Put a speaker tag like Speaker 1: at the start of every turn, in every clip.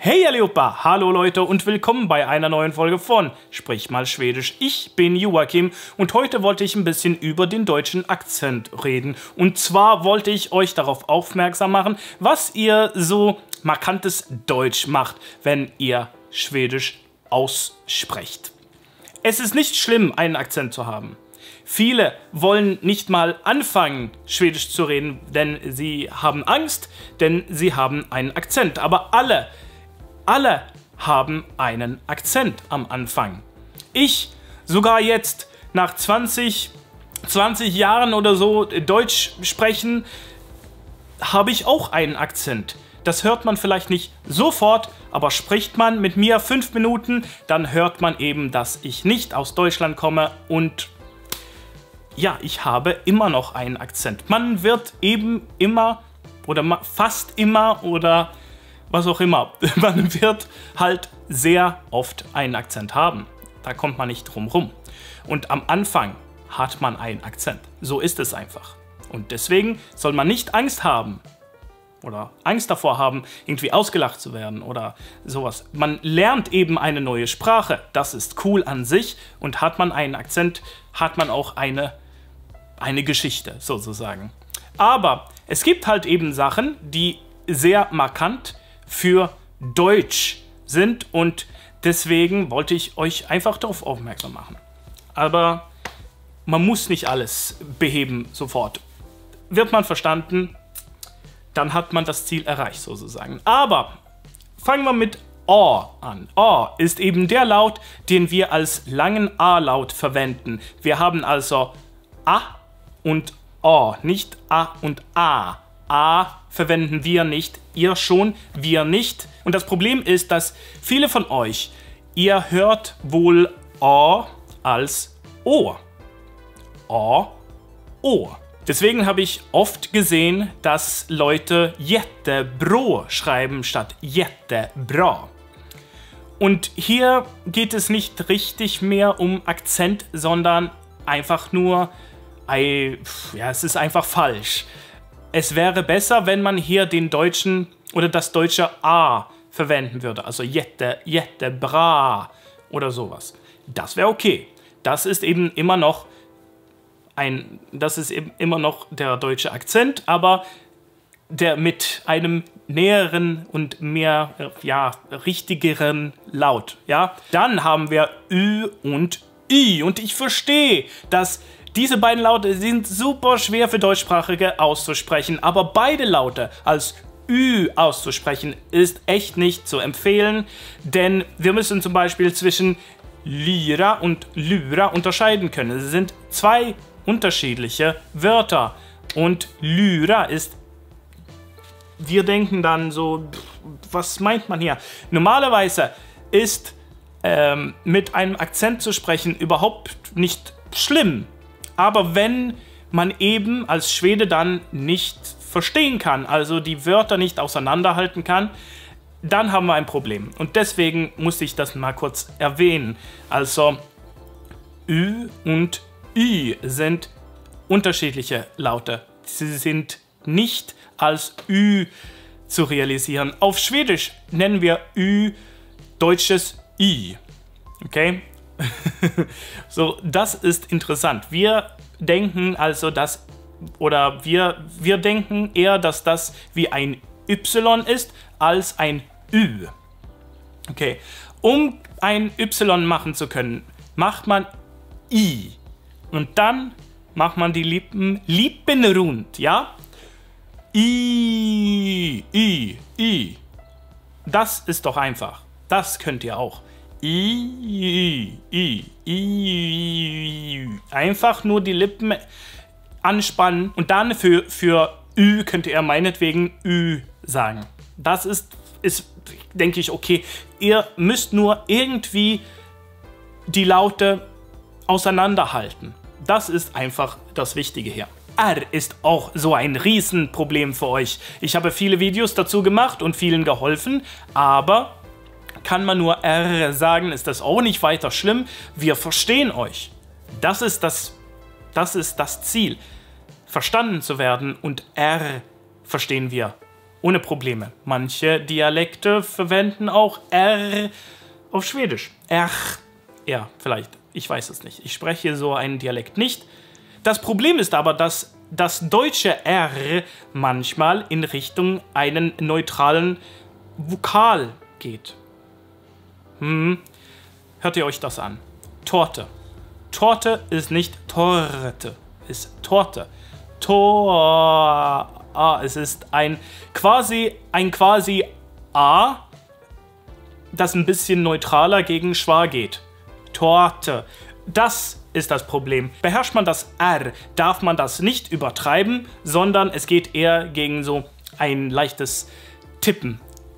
Speaker 1: Hey Allihopa, hallo Leute und willkommen bei einer neuen Folge von Sprich mal Schwedisch. Ich bin Joachim und heute wollte ich ein bisschen über den deutschen Akzent reden. Und zwar wollte ich euch darauf aufmerksam machen, was ihr so markantes Deutsch macht, wenn ihr Schwedisch aussprecht. Es ist nicht schlimm, einen Akzent zu haben. Viele wollen nicht mal anfangen, Schwedisch zu reden, denn sie haben Angst, denn sie haben einen Akzent. Aber alle haben einen Akzent am Anfang. Ich, sogar jetzt, nach 20 Jahren oder so Deutsch sprechen, habe ich auch einen Akzent. Das hört man vielleicht nicht sofort, aber spricht man mit mir 5 Minuten, dann hört man eben, dass ich nicht aus Deutschland komme und ja, ich habe immer noch einen Akzent. Man wird eben immer oder fast immer oder was auch immer, man wird halt sehr oft einen Akzent haben. Da kommt man nicht drum rum. Und am Anfang hat man einen Akzent. So ist es einfach. Und deswegen soll man nicht Angst haben oder Angst davor haben, irgendwie ausgelacht zu werden oder sowas. Man lernt eben eine neue Sprache. Das ist cool an sich. Und hat man einen Akzent, hat man auch eine Geschichte sozusagen. Aber es gibt halt eben Sachen, die sehr markant für Deutsch sind und deswegen wollte ich euch einfach darauf aufmerksam machen. Aber man muss nicht alles beheben sofort. Wird man verstanden, dann hat man das Ziel erreicht sozusagen. Aber fangen wir mit O an. O ist eben der Laut, den wir als langen A-Laut verwenden. Wir haben also A und O, nicht A und A. A verwenden wir nicht, ihr schon, wir nicht. Und das Problem ist, dass viele von euch, ihr hört wohl O als O. O, O. Deswegen habe ich oft gesehen, dass Leute jättebra schreiben statt jättebra. Und hier geht es nicht richtig mehr um Akzent, sondern einfach nur, ja, es ist einfach falsch. Es wäre besser, wenn man hier den deutschen oder das deutsche A verwenden würde. Also jättebra oder sowas. Das wäre okay. Das ist eben immer noch der deutsche Akzent, aber der mit einem näheren und mehr, ja, richtigeren Laut. Ja? Dann haben wir Ü und I. Und ich verstehe, dass diese beiden Laute sind super schwer für Deutschsprachige auszusprechen, aber beide Laute als Ü auszusprechen ist echt nicht zu empfehlen, denn wir müssen zum Beispiel zwischen Lyra und Lyra unterscheiden können. Es sind zwei unterschiedliche Wörter und Lyra ist, wir denken dann so, was meint man hier? Normalerweise ist mit einem Akzent zu sprechen überhaupt nicht schlimm. Aber wenn man eben als Schwede dann nicht verstehen kann, also die Wörter nicht auseinanderhalten kann, dann haben wir ein Problem. Und deswegen musste ich das mal kurz erwähnen. Also Ü und Ü sind unterschiedliche Laute. Sie sind nicht als Ü zu realisieren. Auf Schwedisch nennen wir Ü deutsches I. Okay? So, das ist interessant. Wir denken also, wir denken eher, dass das wie ein Y ist, als ein Ü. Okay, um ein Y machen zu können, macht man I. Und dann macht man die Lippen rund, ja? I. Das ist doch einfach. Das könnt ihr auch. I. Einfach nur die Lippen anspannen und dann für Ü könnt ihr meinetwegen Ü sagen. Das ist, denke ich, okay. Ihr müsst nur irgendwie die Laute auseinanderhalten. Das ist einfach das Wichtige hier. R ist auch so ein Riesenproblem für euch. Ich habe viele Videos dazu gemacht und vielen geholfen, aber kann man nur R sagen, ist das auch nicht weiter schlimm. Wir verstehen euch. Das ist das Ziel. Verstanden zu werden und R verstehen wir ohne Probleme. Manche Dialekte verwenden auch R auf Schwedisch. R. Ja, vielleicht. Ich weiß es nicht. Ich spreche so einen Dialekt nicht. Das Problem ist aber, dass das deutsche R manchmal in Richtung einen neutralen Vokal geht. Hört ihr euch das an? Torte. Torte ist nicht Torte, ist Torte. Es ist ein quasi A, das ein bisschen neutraler gegen schwa geht. Torte. Das ist das Problem. Beherrscht man das R, darf man das nicht übertreiben, sondern es geht eher gegen so ein leichtes Tippen.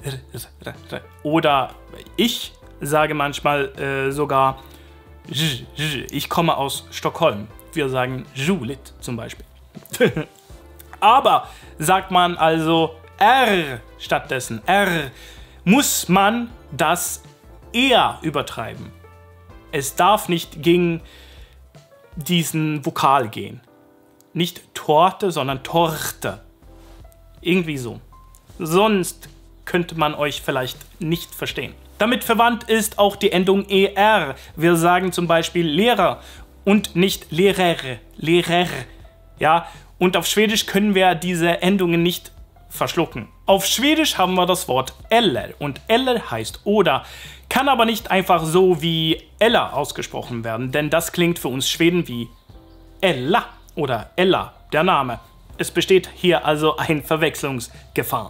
Speaker 1: Oder ich sage manchmal sogar, ich komme aus Stockholm. Wir sagen Julit zum Beispiel. Aber sagt man also R stattdessen, R, muss man das eher übertreiben. Es darf nicht gegen diesen Vokal gehen. Nicht Torte, sondern Torte. Irgendwie so. Sonst könnte man euch vielleicht nicht verstehen. Damit verwandt ist auch die Endung ER. Wir sagen zum Beispiel Lehrer und nicht Lehrer. Lehrer. Ja, und auf Schwedisch können wir diese Endungen nicht verschlucken. Auf Schwedisch haben wir das Wort eller und eller heißt oder, kann aber nicht einfach so wie Ella ausgesprochen werden, denn das klingt für uns Schweden wie Ella oder Ella, der Name. Es besteht hier also eine Verwechslungsgefahr.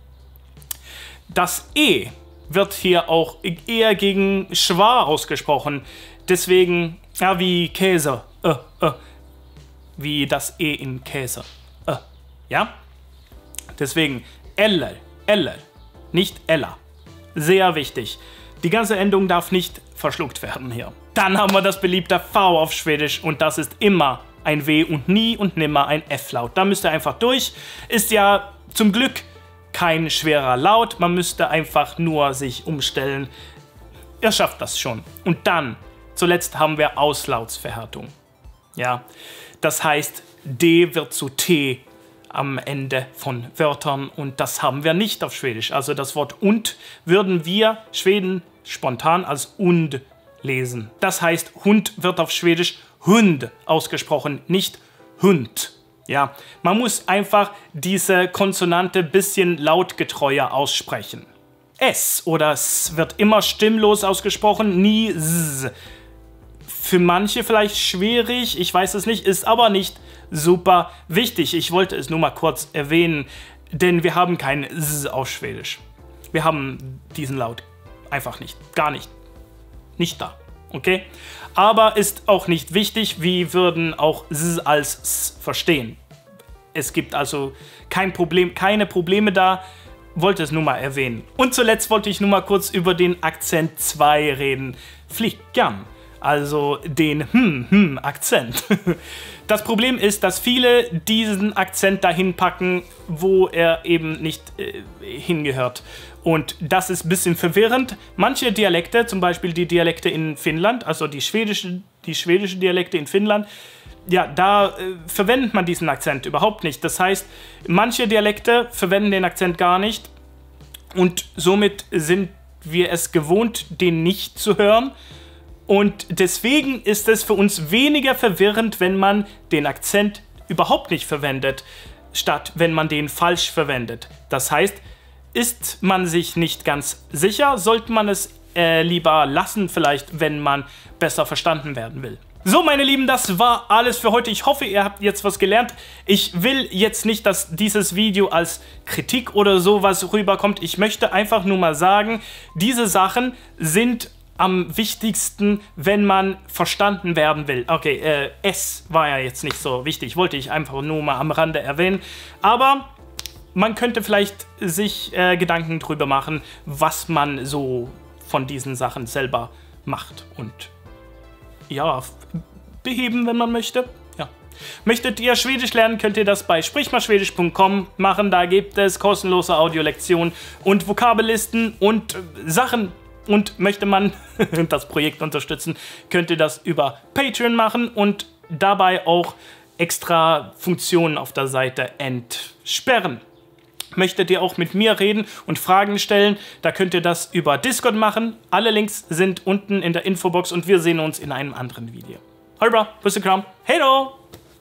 Speaker 1: Das E wird hier auch eher gegen schwa ausgesprochen, deswegen ja, wie Käse, wie das E in Käse, ja? Deswegen eller, eller, nicht Ella. Sehr wichtig. Die ganze Endung darf nicht verschluckt werden hier. Dann haben wir das beliebte V auf Schwedisch und das ist immer ein W und nie und nimmer ein F-Laut. Da müsst ihr einfach durch. Ist ja zum Glück kein schwerer Laut. Man müsste einfach nur sich umstellen. Ihr schafft das schon. Und dann, zuletzt haben wir Auslautsverhärtung. Ja, das heißt, D wird zu T am Ende von Wörtern und das haben wir nicht auf Schwedisch. Also das Wort und würden wir Schweden spontan als und lesen. Das heißt, Hund wird auf Schwedisch Hund ausgesprochen, nicht Hund. Ja, man muss einfach diese Konsonante bisschen lautgetreuer aussprechen. S oder S wird immer stimmlos ausgesprochen, nie S. Für manche vielleicht schwierig, ich weiß es nicht, ist aber nicht super wichtig. Ich wollte es nur mal kurz erwähnen, denn wir haben kein S auf Schwedisch. Wir haben diesen Laut einfach nicht, gar nicht. Nicht da, okay? Aber ist auch nicht wichtig, wir würden auch S als S verstehen. Es gibt also kein Problem, keine Probleme da, wollte es nur mal erwähnen. Und zuletzt wollte ich nur mal kurz über den Akzent 2 reden. Flickan. Also den Akzent. Das Problem ist, dass viele diesen Akzent dahin packen, wo er eben nicht hingehört. Und das ist ein bisschen verwirrend. Manche Dialekte, zum Beispiel die Dialekte in Finnland, also die schwedische Dialekte in Finnland, ja, da verwendet man diesen Akzent überhaupt nicht. Das heißt, manche Dialekte verwenden den Akzent gar nicht und somit sind wir es gewohnt, den nicht zu hören. Und deswegen ist es für uns weniger verwirrend, wenn man den Akzent überhaupt nicht verwendet, statt wenn man den falsch verwendet. Das heißt, ist man sich nicht ganz sicher, sollte man es lieber lassen, vielleicht, wenn man besser verstanden werden will. So, meine Lieben, das war alles für heute. Ich hoffe, ihr habt jetzt was gelernt. Ich will jetzt nicht, dass dieses Video als Kritik oder sowas rüberkommt. Ich möchte einfach nur mal sagen, diese Sachen sind am wichtigsten, wenn man verstanden werden will. Okay, S war ja jetzt nicht so wichtig, wollte ich einfach nur mal am Rande erwähnen. Aber man könnte vielleicht sich Gedanken drüber machen, was man so von diesen Sachen selber macht und ja, beheben, wenn man möchte. Ja. Möchtet ihr Schwedisch lernen, könnt ihr das bei sprichmalschwedisch.com machen. Da gibt es kostenlose Audiolektionen und Vokabellisten und Sachen. Und möchte man das Projekt unterstützen, könnt ihr das über Patreon machen und dabei auch extra Funktionen auf der Seite entsperren. Möchtet ihr auch mit mir reden und Fragen stellen, da könnt ihr das über Discord machen. Alle Links sind unten in der Infobox und wir sehen uns in einem anderen Video. Hallo, bis dann. Hey, do!